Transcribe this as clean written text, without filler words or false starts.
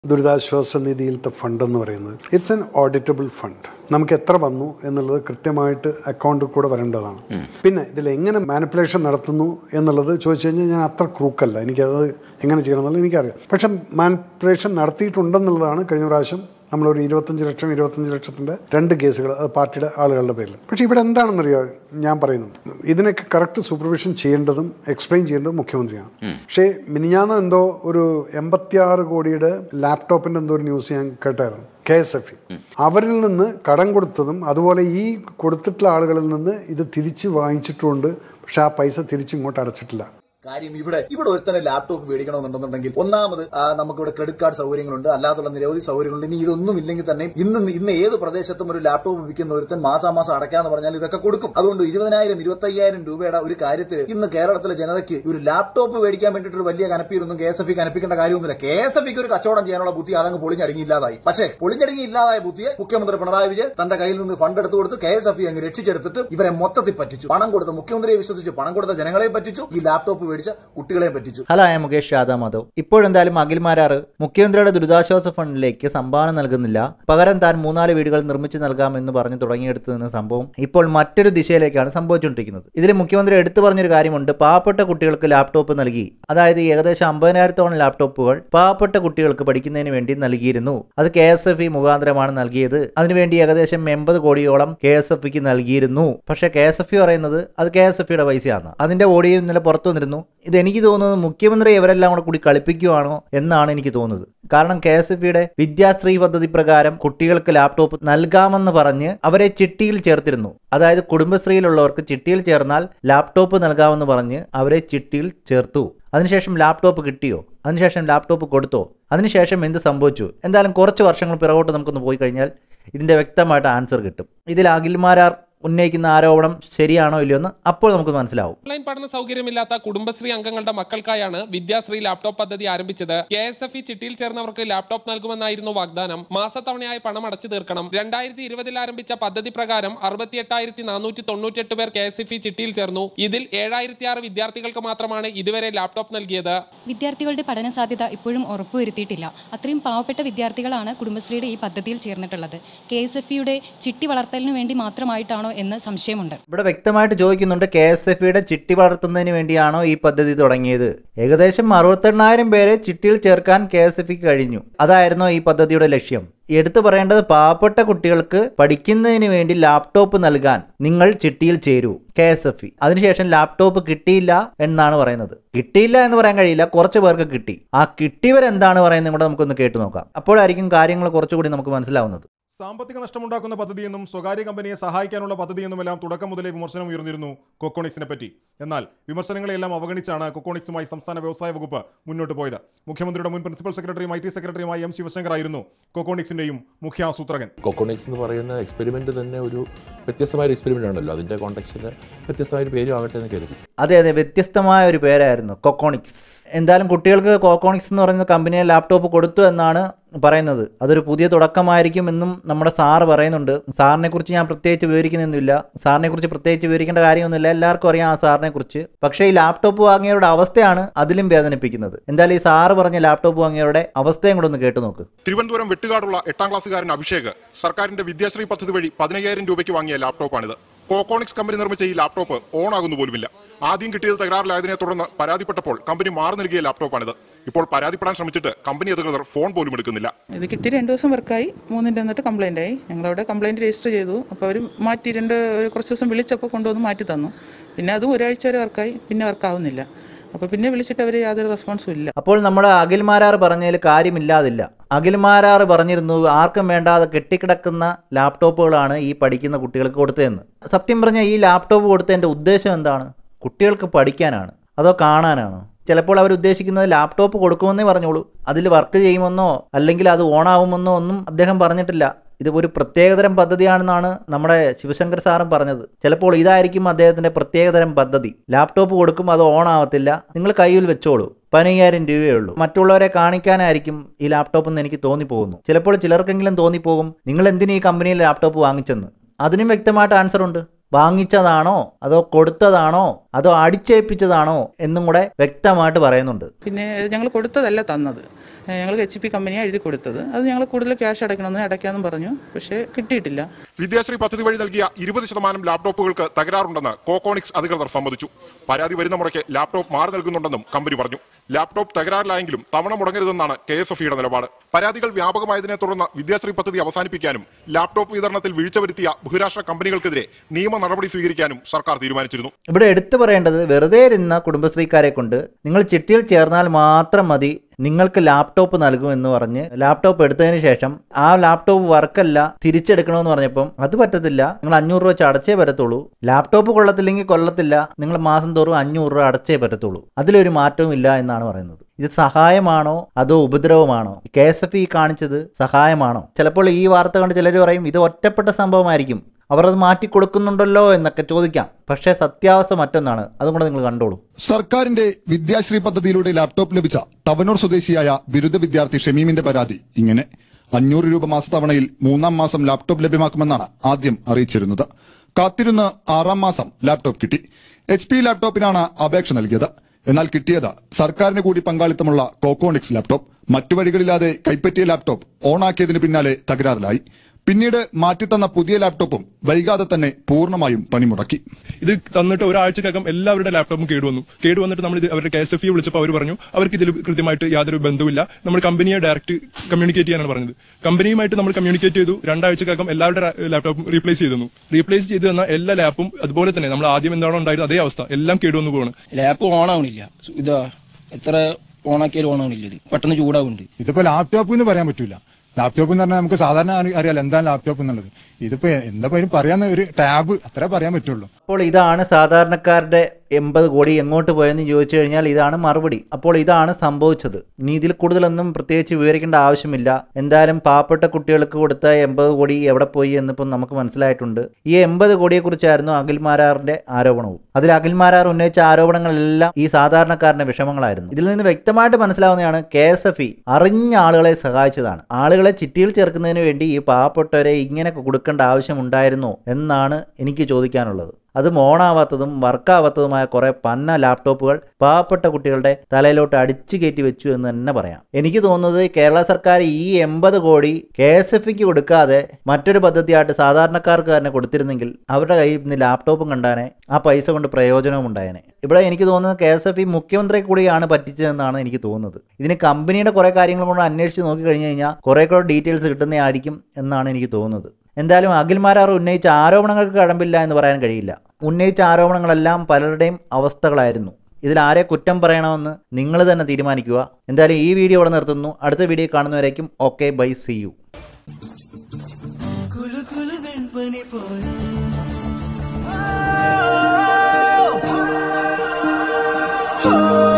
ദുരിതാശ്വാസ നിധിയിലത്തെ ഫണ്ട് എന്ന് പറയുന്നത് ഇറ്റ്സ് എൻ ഓഡിറ്റബിൾ ഫണ്ട്. നമുക്ക് എത്ര വന്നു എന്നുള്ളത് കൃത്യമായിട്ട് അക്കൗണ്ടിൽ കൂടെ വരേണ്ടതാണ്. പിന്നെ ഇതിൽ എങ്ങനെ മാനിപ്പുലേഷൻ നടത്തുന്നു എന്നുള്ളത് ചോദിച്ചു കഴിഞ്ഞാൽ ഞാൻ അത്ര ക്രൂക്കല്ല, എനിക്കത് എങ്ങനെ ചെയ്യണം എന്നുള്ളത് എനിക്കറിയാം. പക്ഷെ മാനിപ്പുലേഷൻ നടത്തിയിട്ടുണ്ടെന്നുള്ളതാണ് കഴിഞ്ഞ പ്രാവശ്യം നമ്മളൊരു 25 ലക്ഷത്തിൻ്റെ 2 കേസുകൾ, അത് പാർട്ടിയുടെ ആളുകളുടെ പേരിൽ. പക്ഷേ ഇവിടെ എന്താണെന്നറിയാം, ഞാൻ പറയുന്നത് ഇതിനൊക്കെ കറക്റ്റ് സൂപ്പർവിഷൻ ചെയ്യേണ്ടതും എക്സ്പ്ലെയിൻ ചെയ്യേണ്ടതും മുഖ്യമന്ത്രിയാണ്. പക്ഷേ മിനിഞ്ഞാന്ന് എന്തോ ഒരു 86 കോടിയുടെ ലാപ്ടോപ്പിൻ്റെ എന്തോ ഒരു ന്യൂസ് ഞാൻ കേട്ടായിരുന്നു. KSFE അവരിൽ നിന്ന് കടം കൊടുത്തതും അതുപോലെ ഈ കൊടുത്തിട്ടുള്ള ആളുകളിൽ നിന്ന് ഇത് തിരിച്ച് വാങ്ങിച്ചിട്ടുമുണ്ട്. പക്ഷെ ആ പൈസ തിരിച്ചിങ്ങോട്ട് അടച്ചിട്ടില്ല. കാര്യം ഇവിടെ ഒരുത്തന്നെ ലാപ്ടോപ്പ് മേടിക്കണമെന്നുണ്ടെന്നുണ്ടെങ്കിൽ ഒന്നാമത് നമുക്കിവിടെ ക്രെഡിറ്റ് കാർഡ് സൗകര്യങ്ങളുണ്ട്, അല്ലാതുള്ള നിരവധി സൗകര്യങ്ങളുണ്ട്. ഇനി ഇതൊന്നും ഇല്ലെങ്കിൽ തന്നെ ഇന്ന് ഏത് പ്രദേശത്തും ഒരു ലാപ്ടോപ്പ് വിൽക്കുന്ന ഒരുത്തൻ മാസാമാസം അടയ്ക്കാന്ന് പറഞ്ഞാൽ ഇതൊക്കെ കൊടുക്കും. അതുകൊണ്ട് 20,000 25,000 രൂപയുടെ ഒരു കാര്യത്തിൽ ഇന്ന് കേരളത്തിലെ ജനതയ്ക്ക് ഒരു ലാപ്ടോപ്പ് മേടിക്കാൻ വേണ്ടിയിട്ട് വലിയ കനപ്പീരൊന്നും KSFE കനപ്പിക്കേണ്ട കാര്യമൊന്നുമില്ല. KSFEക്ക് ഒരു കച്ചവടം ചെയ്യാനുള്ള ബുദ്ധി അതങ്ങ് പൊളിഞ്ഞടങ്ങി ഇല്ലാതായി. പക്ഷേ പൊളിഞ്ഞടങ്ങി ഇല്ലാതായ ബുദ്ധിയെ മുഖ്യമന്ത്രി പിണറായി വിജയൻ തന്റെ കയ്യിൽ നിന്ന് ഫണ്ട് എടുത്തു കൊടുത്ത് KSFE അങ്ങ് രക്ഷിച്ചെടുത്തിട്ട് ഇവരെ മൊത്തത്തിൽ പറ്റിച്ചു. പണം കൊടുത്ത മുഖ്യമന്ത്രിയെ വിശ്വസിച്ച് പണം കൊടുത്ത ജനങ്ങളെ പറ്റിച്ചു, ഈ ലാപ്ടോപ്പ് മേടിച്ച കുട്ടികളെ പറ്റിച്ചു. ഹലോ, ഞാൻ മുകേഷ് മാധവ്. ഇപ്പോഴെന്തായാലും അഖിൽമാരാർ മുഖ്യമന്ത്രിയുടെ ദുരിതാശ്വാസ ഫണ്ടിലേക്ക് സംഭാവന നൽകുന്നില്ല, പകരം താൻ 3-4 വീടുകൾ നിർമ്മിച്ചു നൽകാമെന്ന് പറഞ്ഞ് തുടങ്ങിയെടുത്തു നിന്ന സംഭവം ഇപ്പോൾ മറ്റൊരു ദിശയിലേക്കാണ് സംഭവിച്ചുകൊണ്ടിരിക്കുന്നത്. ഇതിൽ മുഖ്യമന്ത്രി എടുത്തു പറഞ്ഞൊരു കാര്യമുണ്ട്. പാവപ്പെട്ട കുട്ടികൾക്ക് ലാപ്ടോപ്പ് നൽകി, അതായത് ഏകദേശം 50,000-ഓളം ലാപ്ടോപ്പുകൾ പാവപ്പെട്ട കുട്ടികൾക്ക് പഠിക്കുന്നതിന് വേണ്ടി നൽകിയിരുന്നു. അത് KSFE മുഖാന്തരമാണ് നൽകിയത്. അതിനുവേണ്ടി ഏകദേശം 80 കോടിയോളം KSFEക്ക് നൽകിയിരുന്നു. പക്ഷേ KSFE പറയുന്നത് അത് KSFEയുടെ പൈസയാണ്. അതിന്റെ ഓഡിയോ ഇന്നലെ പുറത്തു വന്നിരുന്നു. എനിക്ക് തോന്നുന്നത് മുഖ്യമന്ത്രി ഇവരെല്ലാം കൂടി കളിപ്പിക്കുകയാണോ എന്നാണ് എനിക്ക് തോന്നുന്നത്. കാരണം KSFEയുടെ വിദ്യാശ്രീ പദ്ധതി പ്രകാരം കുട്ടികൾക്ക് ലാപ്ടോപ്പ് നൽകാമെന്ന് പറഞ്ഞ് അവരെ ചിട്ടിയിൽ ചേർത്തിരുന്നു. അതായത് കുടുംബശ്രീയിലുള്ളവർക്ക് ചിട്ടിയിൽ ചേർന്നാൽ ലാപ്ടോപ്പ് നൽകാമെന്ന് പറഞ്ഞ് അവരെ ചിട്ടിയിൽ ചേർത്തു. അതിനുശേഷം ലാപ്ടോപ്പ് കിട്ടിയോ? അതിനുശേഷം ലാപ്ടോപ്പ് കൊടുത്തോ? അതിനുശേഷം എന്ത് സംഭവിച്ചു? എന്തായാലും കുറച്ച് വർഷങ്ങൾ പിറകോട്ട് നമുക്കൊന്ന് പോയി കഴിഞ്ഞാൽ ഇതിന്റെ വ്യക്തമായിട്ട് ആൻസർ കിട്ടും. ഇതിൽ അഖിൽമാരാർ ഉന്നയിക്കുന്ന ആരോപണം ശരിയാണോ ഇല്ലയോ എന്ന് അപ്പോൾ നമുക്ക് മനസ്സിലാവും. ഓൺലൈൻ പഠന സൗകര്യമില്ലാത്ത കുടുംബശ്രീ അംഗങ്ങളുടെ മക്കൾക്കായാണ് വിദ്യാശ്രീ ലാപ്ടോപ്പ് പദ്ധതി ആരംഭിച്ചത്. KSFE ചിട്ടിയിൽ ചേർന്നവർക്ക് ലാപ്ടോപ്പ് നൽകുമെന്നായിരുന്നു വാഗ്ദാനം. മാസത്തവണയായി പണം അടച്ചു തീർക്കണം. 2020 ആരംഭിച്ച പദ്ധതി പ്രകാരം 68,498 പേർ KSFE ചിട്ടിയിൽ ചേർന്നു. ഇതിൽ 7,006 വിദ്യാർത്ഥികൾക്ക് മാത്രമാണ് ഇതുവരെ ലാപ്ടോപ്പ് നൽകിയത്. വിദ്യാർത്ഥികളുടെ പഠന സാധ്യത ഇപ്പോഴും ഉറപ്പുവരുത്തിയിട്ടില്ല. അത്രയും പാവപ്പെട്ട വിദ്യാർത്ഥികളാണ് കുടുംബശ്രീയുടെ ഈ പദ്ധതിയിൽ ചേർന്നിട്ടുള്ളത്. KSFEയുടെ ചിട്ടി വളർത്തലിന് വേണ്ടി മാത്രമായിട്ടാണോ എന്ന് സംശയമുണ്ട്. ഇവിടെ വ്യക്തമായിട്ട് ചോദിക്കുന്നുണ്ട്, KSFEയുടെ ചിട്ടി വളർത്തുന്നതിന് വേണ്ടിയാണോ ഈ പദ്ധതി തുടങ്ങിയത്? ഏകദേശം 68,000 പേരെ ചിട്ടിയിൽ ചേർക്കാൻ KSFEക്ക് കഴിഞ്ഞു. അതായിരുന്നോ ഈ പദ്ധതിയുടെ ലക്ഷ്യം? എടുത്തു പറയേണ്ടത്, പാവപ്പെട്ട കുട്ടികൾക്ക് പഠിക്കുന്നതിന് വേണ്ടി ലാപ്ടോപ്പ് നൽകാൻ നിങ്ങൾ ചിട്ടിയിൽ ചേരൂ KSFE. അതിനുശേഷം ലാപ്ടോപ്പ് കിട്ടിയില്ല എന്നാണ് പറയുന്നത്. കിട്ടിയില്ല എന്ന് പറയാൻ കഴിയില്ല, കുറച്ച് പേർക്ക് കിട്ടി. ആ കിട്ടിയവരെന്താണ് പറയുന്നത് കൂടെ നമുക്കൊന്ന് കേട്ടു നോക്കാം. അപ്പോഴായിരിക്കും കാര്യങ്ങൾ കുറച്ചുകൂടി നമുക്ക് മനസ്സിലാവുന്നത്. സാമ്പത്തിക നഷ്ടമുണ്ടാക്കുന്ന പദ്ധതിയെന്നും സ്വകാര്യ കമ്പനിയെ സഹായിക്കാനുള്ള പദ്ധതിയെന്നുമെല്ലാം തുടക്കം മുതലേ വിമർശനം ഉയർന്നിരുന്നു കൊക്കോണിക്സിനെ പറ്റി. എന്നാൽ വിമർശനങ്ങളെല്ലാം അവഗണിച്ചാണ് കൊക്കോണിക്സുമായി സംസ്ഥാന വ്യവസായ വകുപ്പ് മുന്നോട്ട് പോയത്. മുഖ്യമന്ത്രിയുടെ മുൻ പ്രിൻസിപ്പൽ സെക്രട്ടറിയും IT സെക്രട്ടറിയുമായ M. ശിവശങ്കർ ആയിരുന്നു കൊക്കോണിക്സിന്റെയും മുഖ്യ ആസൂത്രകൻ. കൊക്കോണിക്സ് എന്ന് പറയുന്ന എക്സ്പെരിമെന്റ് തന്നെ ഒരു വ്യത്യസ്തമായ ഒരു എക്സ്പെരിമെന്റ് ആണല്ലോ. അതിന്റെ കോണ്ടെക്സ്റ്റിൽ വ്യത്യസ്തമായ ഒരു പേരും ആകട്ടെ എന്ന് കരുതി. അതെ, വ്യത്യസ്തമായ ഒരു പേരായിരുന്നു കൊക്കോണിക്സ്. എന്തായാലും കുട്ടികൾക്ക് കൊക്കോണിക്സ് എന്ന് പറയുന്ന കമ്പനിയെ ലാപ്ടോപ്പ് കൊടുത്തു എന്നാണ് പറയുന്നത്. അതൊരു പുതിയ തുടക്കമായിരിക്കും എന്നും നമ്മുടെ സാറ് പറയുന്നുണ്ട്. സാറിനെ കുറിച്ച് ഞാൻ പ്രത്യേകിച്ച് വിവരിക്കുന്നൊന്നുമില്ല. സാറിനെ കുറിച്ച് പ്രത്യേകിച്ച് വിവരിക്കേണ്ട കാര്യമൊന്നുമില്ല, എല്ലാവർക്കും അറിയാം ആ സാറിനെ കുറിച്ച്. പക്ഷേ ഈ ലാപ്ടോപ്പ് വാങ്ങിയവരുടെ അവസ്ഥയാണ് അതിലും വേദനിപ്പിക്കുന്നത്. എന്തായാലും ഈ സാറ് പറഞ്ഞ ലാപ്ടോപ്പ് വാങ്ങിയവരുടെ അവസ്ഥയും കൂടെ ഒന്ന് കേട്ടു നോക്ക്. തിരുവനന്തപുരം വെട്ടുകാടുള്ള 8ാം ക്ലാസ്സുകാരൻ അഭിഷേക് സർക്കാരിന്റെ വിദ്യാശ്രീ പദ്ധതി വഴി 15,000 രൂപയ്ക്ക് വാങ്ങിയ ലാപ്ടോപ്പാണിത്. കോക്കോണിക്സ് കമ്പനി നിർമ്മിച്ച ഈ ലാപ്ടോപ്പ് ഓൺ ആകുന്നു പോലുമില്ല. ആദ്യം കിട്ടിയത് തകരാറിലായതിനെ തുടർന്ന് പരാതിപ്പെട്ടപ്പോൾ കമ്പനി മാറി നൽകിയ ലാപ്ടോപ്പാണിത്. ഇപ്പോൾ പരാതിപ്പെടാൻ ശ്രമിച്ചിട്ട് കമ്പനി അധികൃതർ ഫോൺ പോലും എടുക്കുന്നില്ല. ഇത് കിട്ടി 2 ദിവസം വർക്കായി, 3 എന്നിട്ട് കംപ്ലൈന്റ് ആയി. ഞങ്ങളവിടെ കംപ്ലൈന്റ് രജിസ്റ്റർ ചെയ്തു. അപ്പോൾ അവർ മാറ്റി കുറച്ച് ദിവസം വിളിച്ചപ്പോൾ കൊണ്ടുവന്ന് മാറ്റി തന്നു. പിന്നെ അതും ഒരാഴ്ച വരെ വർക്കായി, പിന്നെ വർക്കാവുന്നില്ല. അപ്പോൾ പിന്നെ വിളിച്ചിട്ട് അവർ യാതൊരു റെസ്പോൺസും ഇല്ല. അപ്പോൾ നമ്മുടെ അഖിൽമാരാർ പറഞ്ഞതിൽ കാര്യമില്ലാതില്ല. അഖിൽമാരാർ പറഞ്ഞിരുന്നു ആർക്കും വേണ്ടാതെ കെട്ടിക്കിടക്കുന്ന ലാപ്ടോപ്പുകളാണ് ഈ പഠിക്കുന്ന കുട്ടികൾക്ക് കൊടുത്തതെന്ന്. സത്യം പറഞ്ഞാൽ ഈ ലാപ്ടോപ്പ് കൊടുത്തതിൻ്റെ ഉദ്ദേശം എന്താണ്? കുട്ടികൾക്ക് പഠിക്കാനാണ് അതോ കാണാനാണോ? ചിലപ്പോൾ അവർ ഉദ്ദേശിക്കുന്നത് ലാപ്ടോപ്പ് കൊടുക്കുമെന്നേ പറഞ്ഞോളൂ. അതിൽ വർക്ക് ചെയ്യുമെന്നോ അല്ലെങ്കിൽ അത് ഓണാവുമെന്നോ ഒന്നും അദ്ദേഹം പറഞ്ഞിട്ടില്ല. ഇത് ഒരു പ്രത്യേകതരം പദ്ധതിയാണെന്നാണ് നമ്മുടെ ശിവശങ്കർ സാറും പറഞ്ഞത്. ചിലപ്പോൾ ഇതായിരിക്കും അദ്ദേഹത്തിന്റെ പ്രത്യേകതരം പദ്ധതി. ലാപ്ടോപ്പ് കൊടുക്കും, അത് ഓൺ ആവത്തില്ല, നിങ്ങൾ കയ്യിൽ വെച്ചോളൂ, 15,000 രൂപയേ ഉള്ളൂ. മറ്റുള്ളവരെ കാണിക്കാനായിരിക്കും ഈ ലാപ്ടോപ്പ് എന്ന് എനിക്ക് തോന്നിപ്പോകുന്നു. ചിലപ്പോൾ ചിലർക്കെങ്കിലും തോന്നിപ്പോകും നിങ്ങൾ എന്തിനു ഈ കമ്പനിയിൽ ലാപ്ടോപ്പ് വാങ്ങിച്ചെന്ന്. അതിനും വ്യക്തമായിട്ട് ആൻസർ ഉണ്ട്. വാങ്ങിച്ചതാണോ അതോ കൊടുത്തതാണോ അതോ അടിച്ചേൽപ്പിച്ചതാണോ എന്നും കൂടെ വ്യക്തമായിട്ട് പറയുന്നുണ്ട്. പിന്നെ ഞങ്ങൾ കൊടുത്തതല്ല തന്നത്. ഞങ്ങൾ HP കമ്പനിയാണ് എഴുതി കൊടുത്തത്. അത് ഞങ്ങൾ കൂടുതൽ ക്യാഷ് അടയ്ക്കാമെന്നും പറഞ്ഞു. പക്ഷേ കിട്ടിയിട്ടില്ല. വിദ്യാശ്രീ പദ്ധതി വഴി നൽകിയ 20% ലാപ്ടോപ്പുകൾക്ക് തകരാറുണ്ടെന്ന് കോക്കോണിക്സ് അധികൃതർ സമ്മതിച്ചു. പരാതി വരുന്ന മുറയ്ക്ക് ലാപ്ടോപ്പ് മാറി നൽകുന്നുണ്ടെന്നും കമ്പനി പറഞ്ഞു. ലാപ്ടോപ്പ് തകരാറിലായെങ്കിലും തവണ മുടങ്ങരുതെന്നാണ് KSFEയുടെ നിലപാട്. പരാതികൾ വ്യാപകമായതിനെ തുടർന്ന് വിദ്യാശ്രീ പദ്ധതി അവസാനിപ്പിക്കാനും ലാപ്ടോപ്പ് വിതരണത്തിൽ വീഴ്ച വരുത്തിയ ബഹുരാഷ്ട്ര കമ്പനികൾക്കെതിരെ നിയമ നടപടി സ്വീകരിക്കാനും സർക്കാർ തീരുമാനിച്ചിരുന്നു. ഇവിടെ എടുത്തു പറയേണ്ടത്, വെറുതെ ഇരുന്ന കുടുംബശ്രീക്കാരെ കൊണ്ട് നിങ്ങൾ ചിട്ടിയിൽ ചേർന്നാൽ മാത്രം മതി, നിങ്ങൾക്ക് ലാപ്ടോപ്പ് നൽകുമെന്ന് പറഞ്ഞ് ലാപ്ടോപ്പ് എടുത്തതിന് ശേഷം ആ ലാപ്ടോപ്പ് വർക്കല്ല തിരിച്ചെടുക്കണമെന്ന് പറഞ്ഞപ്പം അത് പറ്റത്തില്ല, നിങ്ങൾ 500 രൂപ വെച്ച് അടച്ചേ പറ്റത്തുള്ളൂ, ലാപ്ടോപ്പ് കൊള്ളത്തില്ലെങ്കിൽ കൊള്ളത്തില്ല, നിങ്ങൾ മാസം തോറും 500 രൂപ അടച്ചേ പറ്റത്തുള്ളൂ, അതിലൊരു മാറ്റവും ഇല്ല എന്നാണ് പറയുന്നത്. ഇത് സഹായമാണോ അതോ ഉപദ്രവമാണോ? KSFE കാണിച്ചത് സഹായമാണോ? ചിലപ്പോൾ ഈ വാർത്ത കണ്ട് ചിലർ പറയും ഇത് ഒറ്റപ്പെട്ട സംഭവമായിരിക്കും, അവർ അത് മാറ്റി കൊടുക്കുന്നുണ്ടല്ലോ എന്നൊക്കെ ചോദിക്കാം. പക്ഷേ സത്യാവസ്ഥ മറ്റൊന്നാണ്. അതും കൂടെ നിങ്ങൾ കണ്ടോളൂ. സർക്കാരിന്റെ വിദ്യാശ്രീ പദ്ധതിയിലൂടെ ലാപ്ടോപ്പ് ലഭിച്ച തവനൂർ സ്വദേശിയായ ബിരുദ വിദ്യാർത്ഥി ഷമീമിന്റെ പരാതി ഇങ്ങനെ: 500 രൂപ മാസത്തവണയിൽ 3-ാം മാസം ലാപ്ടോപ്പ് ലഭ്യമാക്കുമെന്നാണ് ആദ്യം അറിയിച്ചിരുന്നത്. കാത്തിരുന്ന് 6-ാം മാസം ലാപ്ടോപ്പ് കിട്ടി. HP ലാപ്ടോപ്പിനാണ് അപേക്ഷ നൽകിയത്. എന്നാൽ കിട്ടിയത് സർക്കാരിന് കൂടി പങ്കാളിത്തമുള്ള കോക്കോണിക്സ് ലാപ്ടോപ്പ്. മറ്റു വഴികളില്ലാതെ കൈപ്പറ്റിയ ലാപ്ടോപ്പ് ഓണാക്കിയതിന് പിന്നാലെ തകരാറിലായി. പിന്നീട് മാറ്റിത്തന്ന പുതിയ ലാപ്ടോപ്പും വൈകാതെ തന്നെ പൂർണ്ണമായും പണിമുടക്കി. ഇത് തന്നിട്ട് ഒരാഴ്ചക്കകം എല്ലാവരുടെ ലാപ്ടോപ്പും കേടുവന്നിട്ട് നമ്മൾ അവരുടെ KSFE വിളിച്ചപ്പോൾ അവർ പറഞ്ഞു അവർക്ക് ഇതിൽ കൃത്യമായിട്ട് യാതൊരു ബന്ധവുമില്ല, നമ്മൾ കമ്പനിയെ ഡയറക്റ്റ് കമ്മ്യൂണിക്കേറ്റ് ചെയ്യാനാണ് പറഞ്ഞത്. കമ്പനിയുമായിട്ട് നമ്മൾ കമ്മ്യൂണിക്കേറ്റ് ചെയ്തു. 2 ആഴ്ചക്കകം എല്ലാവരുടെ ലാപ്ടോപ്പും റീപ്ലേസ് ചെയ്തു തന്ന എല്ലാ ലാപ്പും അതുപോലെ തന്നെ നമ്മൾ ആദ്യം എന്താണോ ഉണ്ടായിരുന്നത് അതേ അവസ്ഥ, എല്ലാം കേടുവന്നു പോകണം. ലാപ്പ് ഓണാവണില്ല, ഇതാ എത്ര ഓണാക്കിയാലും ഓണാവണില്ല, ഇത് പെട്ടെന്ന് ചൂടാവുന്നുണ്ട്. ഇതിപ്പോ ലാപ്ടോപ്പ് എന്ന് പറയാൻ പറ്റൂല. ലാപ്ടോപ്പ് എന്ന് പറഞ്ഞാൽ നമുക്ക് സാധാരണ അറിയാലോ എന്താണ് ലാപ്ടോപ്പ് എന്നുള്ളത്. ഇതിപ്പോ എന്താ പറയാൻ ഒരു ടാബ് അത്രേ പറയാൻ പറ്റുള്ളൂ. അപ്പോൾ ഇതാണ് സാധാരണക്കാരുടെ 80 കോടി എങ്ങോട്ട് പോയെന്ന് ചോദിച്ചു കഴിഞ്ഞാൽ ഇതാണ് മറുപടി. അപ്പോൾ ഇതാണ് സംഭവിച്ചത്. ഇനി ഇതിൽ കൂടുതലൊന്നും പ്രത്യേകിച്ച് വിവരിക്കേണ്ട ആവശ്യമില്ല. എന്തായാലും പാവപ്പെട്ട കുട്ടികൾക്ക് കൊടുത്ത 80 കോടി എവിടെ പോയി എന്നിപ്പം നമുക്ക് മനസ്സിലായിട്ടുണ്ട്. ഈ 80 കോടിയെക്കുറിച്ചായിരുന്നു അഖിൽമാരാറിന്റെ ആരോപണവും. അതിൽ അഖിൽമാരാർ ഉന്നയിച്ച ആരോപണങ്ങളെല്ലാം ഈ സാധാരണക്കാരന്റെ വിഷമങ്ങളായിരുന്നു. ഇതിൽ നിന്ന് വ്യക്തമായിട്ട് മനസ്സിലാവുന്നതാണ് KSFE അറിഞ്ഞ ആളുകളെ സഹായിച്ചതാണ്. ആളുകളെ ചിട്ടിയിൽ ചേർക്കുന്നതിന് വേണ്ടി ഈ പാവപ്പെട്ടവരെ ഇങ്ങനെ കൊടുക്കേണ്ട ആവശ്യമുണ്ടായിരുന്നോ എന്നാണ് എനിക്ക് ചോദിക്കാനുള്ളത്. അതും ഓണാവാത്തതും വർക്കാവാത്തതുമായ കുറെ പന്ന ലാപ്ടോപ്പുകൾ പാവപ്പെട്ട കുട്ടികളുടെ തലയിലോട്ട് അടിച്ചു കയറ്റി വെച്ചു എന്ന് തന്നെ പറയാം. എനിക്ക് തോന്നുന്നത് കേരള സർക്കാർ ഈ 80 കോടി KSFEക്ക് കൊടുക്കാതെ മറ്റൊരു പദ്ധതിയായിട്ട് സാധാരണക്കാർക്ക് തന്നെ കൊടുത്തിരുന്നെങ്കിൽ അവരുടെ കയ്യിൽ നിന്ന് ലാപ്ടോപ്പും കണ്ടാനെ, ആ പൈസ കൊണ്ട് പ്രയോജനവും ഉണ്ടായേനെ. ഇവിടെ എനിക്ക് തോന്നുന്നത് KSFE മുഖ്യമന്ത്രിയെ കൂടിയാണ് പറ്റിച്ചതെന്നാണ് എനിക്ക് തോന്നുന്നത്. ഇതിന് കമ്പനിയുടെ കുറെ കാര്യങ്ങൾ കൊണ്ട് അന്വേഷിച്ച് നോക്കി കഴിഞ്ഞു കഴിഞ്ഞാൽ കുറെ കൂടെ ഡീറ്റെയിൽസ് കിട്ടുന്നതായിരിക്കും എന്നാണ് എനിക്ക് തോന്നുന്നത്. എന്തായാലും അഖിൽമാരാർ ഉന്നയിച്ച ആരോപണങ്ങൾക്ക് കടമ്പില്ല എന്ന് പറയാൻ കഴിയില്ല. ഉന്നയിച്ച ആരോപണങ്ങളെല്ലാം പലരുടെയും അവസ്ഥകളായിരുന്നു. ഇതിൽ ആരെ കുറ്റം പറയണമെന്ന് നിങ്ങൾ തന്നെ തീരുമാനിക്കുക. എന്തായാലും ഈ വീഡിയോ ഇവിടെ നിർത്തുന്നു. അടുത്ത വീഡിയോ കാണുന്നവരേക്കും ഓക്കെ, ബൈ, സീ യു.